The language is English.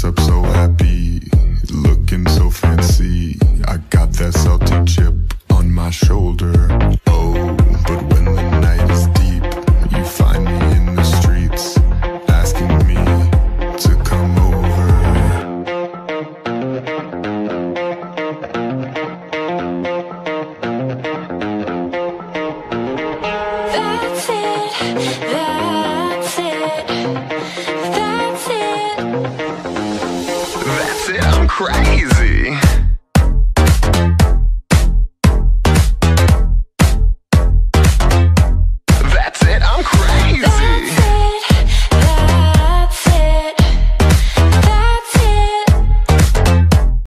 dress up so happy, looking so fancy. I got that salty chip on my shoulder. Oh, but when the night is deep, you find me in the streets, asking me to come over. That's it, that's it, that's it. That's it, I'm crazy.